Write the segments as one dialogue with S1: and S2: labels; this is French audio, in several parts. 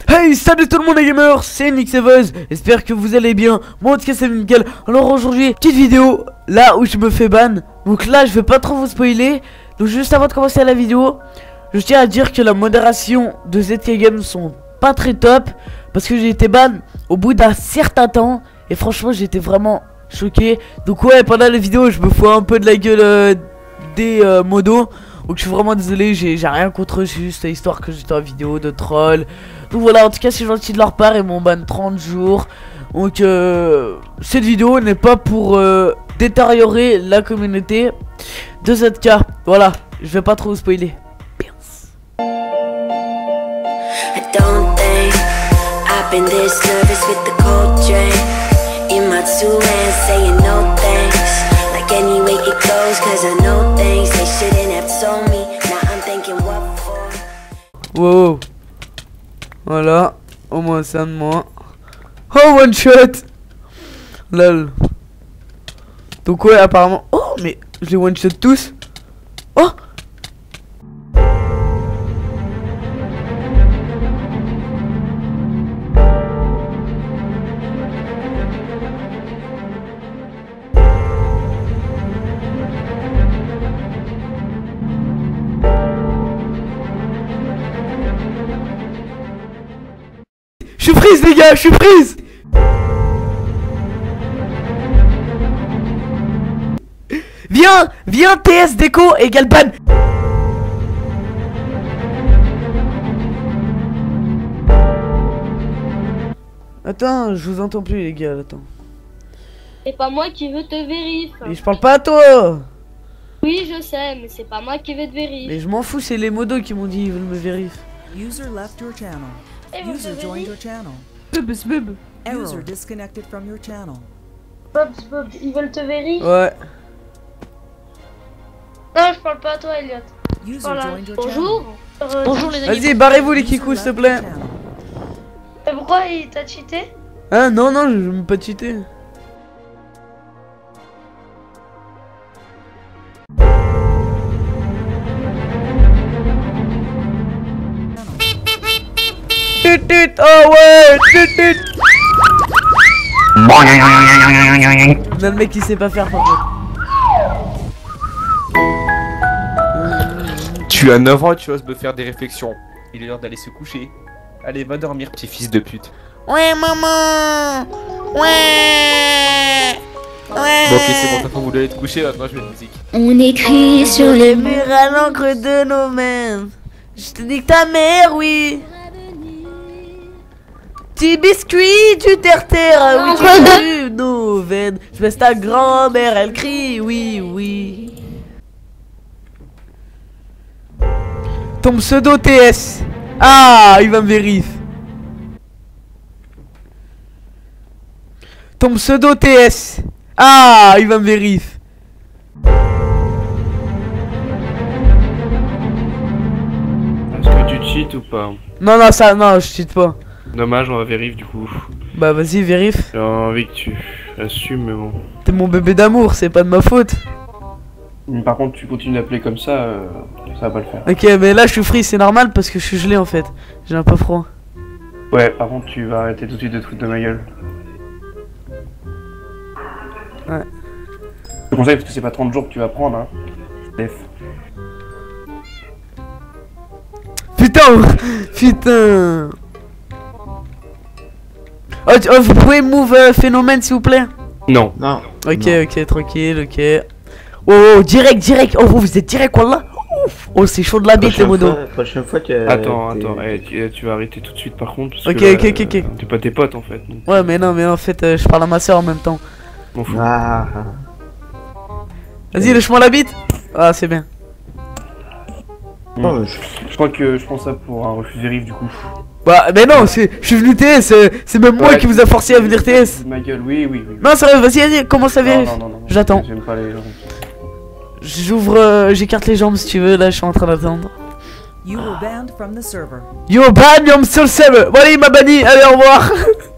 S1: Hey, salut tout le monde les gamers, c'est Nixevez, j'espère que vous allez bien. Moi en tout cas c'est nickel. Alors aujourd'hui, petite vidéo là où je me fais ban. Donc là je vais pas trop vous spoiler. Donc juste avant de commencer la vidéo, je tiens à dire que la modération de ZK Games sont pas très top, parce que j'ai été ban au bout d'un certain temps. Et franchement j'étais vraiment choqué. Donc ouais, pendant la vidéo je me fous un peu de la gueule des modos. Donc je suis vraiment désolé, j'ai rien contre eux, c'est juste histoire que j'étais en vidéo de troll. Donc voilà, en tout cas c'est gentil de leur part, ils m'ont ban 30 jours. Donc cette vidéo n'est pas pour détériorer la communauté de ZK. Voilà, je vais pas trop vous spoiler. Wow. Voilà, au moins ça de moi. Oh, one shot. Lol. Donc ouais, apparemment. Oh, mais je les one shot tous. Oh. Je suis prise les gars, je suis prise. Viens TS déco égale ban. Attends, je vous entends plus les gars, attends.
S2: C'est pas moi qui veux te vérifier.
S1: Mais je parle pas à toi.
S2: Oui je sais, mais c'est pas moi qui veux te vérifier.
S1: Mais je m'en fous, c'est les modos qui m'ont dit ils veulent me vérifier.
S3: User left your channel. User joined your channel.
S1: Bub.
S3: User disconnected from your channel.
S2: Bob, ils veulent te vérifier.
S1: Ouais.
S2: Non, je parle pas à toi, Elliot.
S3: User
S2: Voilà.
S3: joined your
S2: Bonjour.
S3: channel.
S2: Bonjour les amis.
S1: Vas-y, barrez-vous les
S3: User
S1: kikous s'il te
S3: left
S1: plaît.
S3: your channel.
S2: Et pourquoi il t'a cheaté?
S1: Hein, non, je vais me pas cheater. Tut, oh ouais, tut. Là, le mec il sait pas faire par contre.
S4: Tu as 9 ans et tu oses me faire des réflexions. Il est l'heure d'aller se coucher. Allez, va dormir, petit fils de pute.
S1: Ouais, maman. Ouais.
S4: Bon, ok, c'est bon, t'as pas voulu aller te coucher, maintenant je mets de musique.
S5: On écrit sur les murs.
S1: Murs à l'encre de nos mains. Je te dis que ta mère, oui. Petit biscuit, tu terre, oui, tu as nos veines. Je baisse ta grand-mère, elle crie, oui. Ton pseudo TS. Ah, il va me vérifier. Ton pseudo TS. Ah, il va me vérifier.
S6: Est-ce que tu cheats ou pas?
S1: Non, je cheat pas.
S6: Dommage, on va vérifier du coup.
S1: Bah vas-y, vérifie.
S6: J'ai envie que tu assumes, mais bon.
S1: T'es mon bébé d'amour, c'est pas de ma faute.
S6: Par contre, tu continues d'appeler comme ça va pas le faire.
S1: Ok, mais là je suis free, c'est normal parce que je suis gelé en fait. J'ai un peu froid.
S6: Ouais, par contre, tu vas arrêter tout de suite de te foutre de ma gueule.
S1: Ouais.
S6: Je te conseille parce que c'est pas 30 jours que tu vas prendre, hein. Def.
S1: Putain. Oh, vous pouvez move phénomène s'il vous plaît?
S6: Non.
S1: Ok, tranquille, ok. Oh, direct. Oh, vous êtes direct, wallah. Oh, c'est chaud de la bite les modos.
S7: Prochaine fois,
S6: Attends, tu vas arrêter tout de suite par contre. Parce
S1: Ok,
S6: que,
S1: ok.
S6: T'es pas tes potes en fait. Donc,
S1: Ouais, mais non, mais en fait, je parle à ma soeur en même temps.
S6: m'en fous.
S1: Vas-y, lâche-moi la bite. Ah, c'est bien.
S6: Je crois que je prends ça pour un refus vérif du coup.
S1: Bah, mais non, je suis venu TS, c'est même moi qui vous a forcé à venir TS.
S6: Ma gueule, oui.
S1: Non, sérieux, vas-y, commence à vérifier.
S6: Non.
S1: J'attends.
S6: J'aime pas les gens.
S1: J'écarte les jambes si tu veux, là je suis en train d'attendre.
S3: You were banned from the server.
S1: Yo, ban, yo, sur le serveur. Voilà, il m'a banni, allez, au revoir.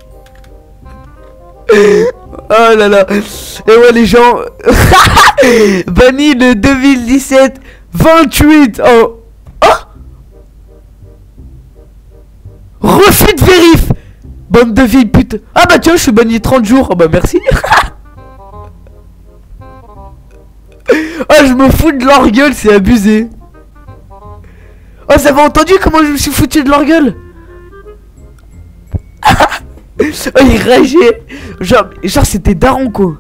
S1: Oh là là. Et ouais les gens. Banni le 2017 28. Oh. Oh. Refus de vérif. Bande de vieilles putes. Ah bah tiens, je suis banni 30 jours. Ah bah merci. Ah, je me fous de leur gueule, c'est abusé. Oh, vous avez entendu comment je me suis foutu de leur gueule? Oh, il rageait. Genre c'était daron quoi.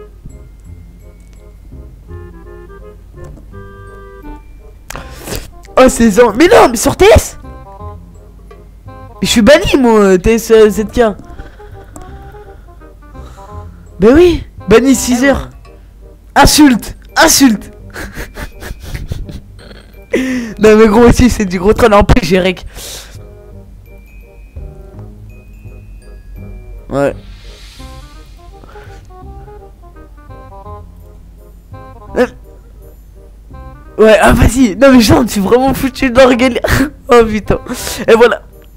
S1: Oh, c'est ans. Mais non, mais sur TS. Je suis banni moi, TS ZK. Bah oui, banni 6 heures. Insulte. Insulte. Non mais gros aussi c'est du gros troll. En plus j'ai rec. Ouais. Ouais, ah vas-y. Non mais genre je suis vraiment foutu de leur gueule. Oh putain. Et voilà.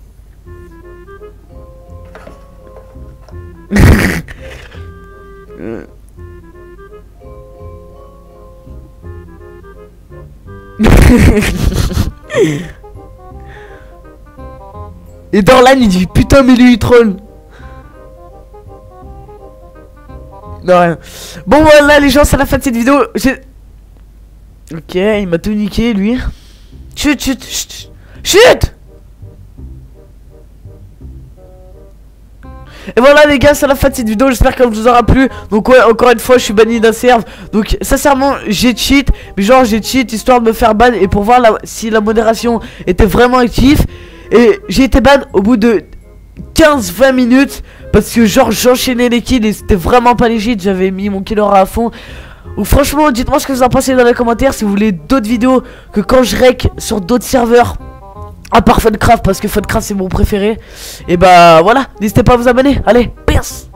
S1: Et Dorlan il dit putain mais lui il troll. Non rien. Bon voilà les gens, c'est la fin de cette vidéo. Ok, il m'a tout niqué lui. Chut chut chut chut. Et voilà les gars, c'est la fin de cette vidéo, j'espère qu'elle vous aura plu. Donc ouais, encore une fois je suis banni d'un serve. Donc sincèrement j'ai cheat. Mais genre j'ai cheat histoire de me faire ban. Et pour voir si la modération était vraiment active. Et j'ai été ban au bout de 15-20 minutes. Parce que genre j'enchaînais les kills et c'était vraiment pas légit. J'avais mis mon killer à fond. Donc franchement dites-moi ce que vous en pensez dans les commentaires. Si vous voulez d'autres vidéos que quand je rec sur d'autres serveurs. À part Funcraft, parce que Funcraft c'est mon préféré. Et bah voilà, n'hésitez pas à vous abonner. Allez, peace.